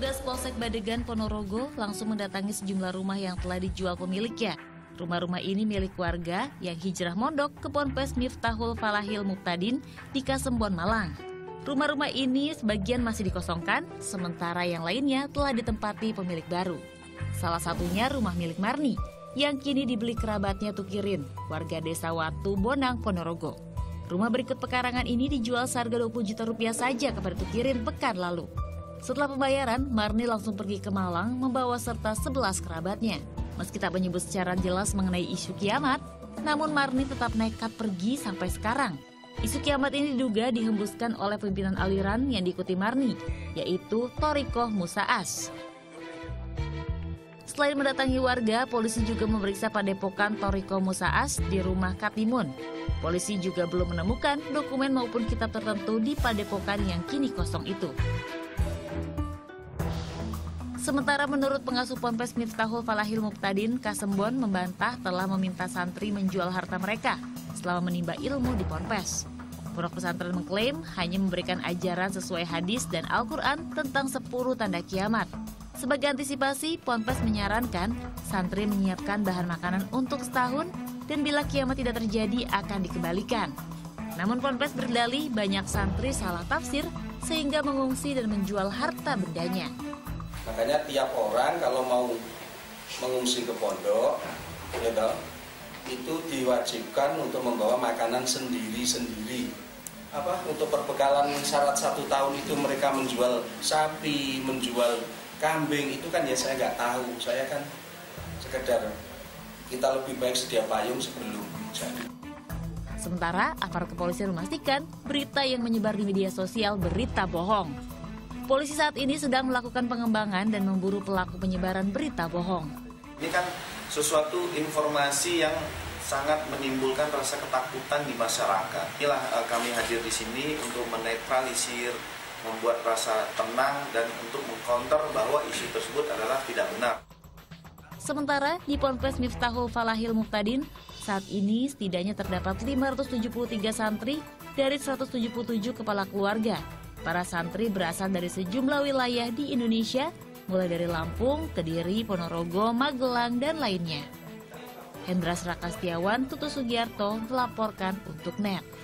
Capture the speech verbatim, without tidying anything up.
Petugas Polsek Badegan, Ponorogo langsung mendatangi sejumlah rumah yang telah dijual pemiliknya. Rumah-rumah ini milik warga yang hijrah mondok ke Ponpes Miftahul Falahil Muqtadin di Kasembon, Malang. Rumah-rumah ini sebagian masih dikosongkan, sementara yang lainnya telah ditempati pemilik baru. Salah satunya rumah milik Marni, yang kini dibeli kerabatnya Tukirin, warga desa Watu, Bonang, Ponorogo. Rumah berikut pekarangan ini dijual seharga dua puluh juta rupiah saja kepada Tukirin pekan lalu. Setelah pembayaran, Marni langsung pergi ke Malang membawa serta sebelas kerabatnya. Meski tak menyebut secara jelas mengenai isu kiamat, namun Marni tetap nekat pergi sampai sekarang. Isu kiamat ini diduga dihembuskan oleh pimpinan aliran yang diikuti Marni, yaitu Thorikoh Musa As. Selain mendatangi warga, polisi juga memeriksa padepokan Thorikoh Musa As di rumah Katimun. Polisi juga belum menemukan dokumen maupun kitab tertentu di padepokan yang kini kosong itu. Sementara menurut pengasuh Ponpes Miftahul Falahil Muqtadin, Kasembon membantah telah meminta santri menjual harta mereka selama menimba ilmu di Ponpes. Pondok pesantren mengklaim hanya memberikan ajaran sesuai hadis dan Al-Quran tentang sepuluh tanda kiamat. Sebagai antisipasi, Ponpes menyarankan santri menyiapkan bahan makanan untuk setahun dan bila kiamat tidak terjadi akan dikembalikan. Namun Ponpes berdalih banyak santri salah tafsir sehingga mengungsi dan menjual harta bendanya. Makanya tiap orang kalau mau mengungsi ke pondok, ya toh, itu diwajibkan untuk membawa makanan sendiri-sendiri. Apa untuk perbekalan syarat satu tahun itu mereka menjual sapi, menjual kambing, itu kan ya saya nggak tahu. Saya kan sekedar kita lebih baik sedia payung sebelum jadi. Sementara aparat kepolisian memastikan berita yang menyebar di media sosial berita bohong. Polisi saat ini sedang melakukan pengembangan dan memburu pelaku penyebaran berita bohong. Ini kan sesuatu informasi yang sangat menimbulkan rasa ketakutan di masyarakat. Inilah uh, kami hadir di sini untuk menetralisir, membuat rasa tenang dan untuk mengcounter bahwa isu tersebut adalah tidak benar. Sementara di Ponpes Miftahul Falahil Muqtadin, saat ini setidaknya terdapat lima ratus tujuh puluh tiga santri dari seratus tujuh puluh tujuh kepala keluarga. Para santri berasal dari sejumlah wilayah di Indonesia, mulai dari Lampung, Kediri, Ponorogo, Magelang, dan lainnya. Hendra Srakastiawan, Tutu Sugiarto melaporkan untuk N E T.